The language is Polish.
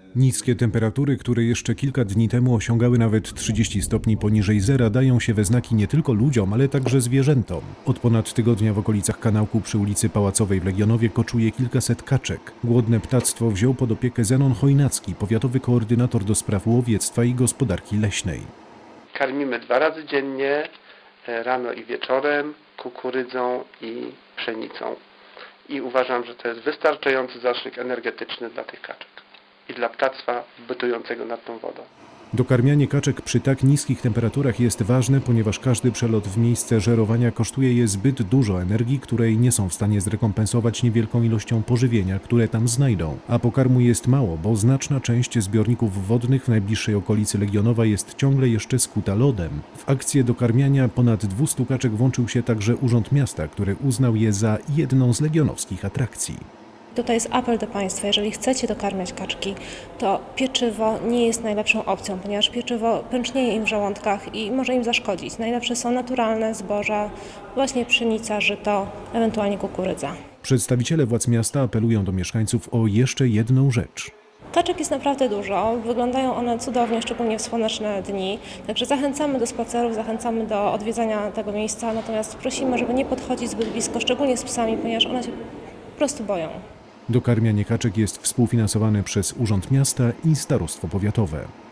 Niskie temperatury, które jeszcze kilka dni temu osiągały nawet 30 stopni poniżej zera, dają się we znaki nie tylko ludziom, ale także zwierzętom. Od ponad tygodnia w okolicach kanałku przy ulicy Pałacowej w Legionowie koczuje kilkaset kaczek. Głodne ptactwo wziął pod opiekę Zenon Chojnacki, powiatowy koordynator do spraw łowiectwa i gospodarki leśnej. Karmimy 2 razy dziennie, rano i wieczorem, kukurydzą i pszenicą. I uważam, że to jest wystarczający zastrzyk energetyczny dla tych kaczek i dla ptactwa bytującego nad tą wodą. Dokarmianie kaczek przy tak niskich temperaturach jest ważne, ponieważ każdy przelot w miejsce żerowania kosztuje je zbyt dużo energii, której nie są w stanie zrekompensować niewielką ilością pożywienia, które tam znajdą. A pokarmu jest mało, bo znaczna część zbiorników wodnych w najbliższej okolicy Legionowa jest ciągle jeszcze skuta lodem. W akcję dokarmiania ponad 200 kaczek włączył się także Urząd Miasta, który uznał je za jedną z legionowskich atrakcji. Tutaj jest apel do Państwa, jeżeli chcecie dokarmiać kaczki, to pieczywo nie jest najlepszą opcją, ponieważ pieczywo pęcznieje im w żołądkach i może im zaszkodzić. Najlepsze są naturalne zboża, właśnie pszenica, żyto, ewentualnie kukurydza. Przedstawiciele władz miasta apelują do mieszkańców o jeszcze jedną rzecz. Kaczek jest naprawdę dużo, wyglądają one cudownie, szczególnie w słoneczne dni, także zachęcamy do spacerów, zachęcamy do odwiedzania tego miejsca, natomiast prosimy, żeby nie podchodzić zbyt blisko, szczególnie z psami, ponieważ one się po prostu boją. Dokarmianie kaczek jest współfinansowane przez Urząd Miasta i Starostwo Powiatowe.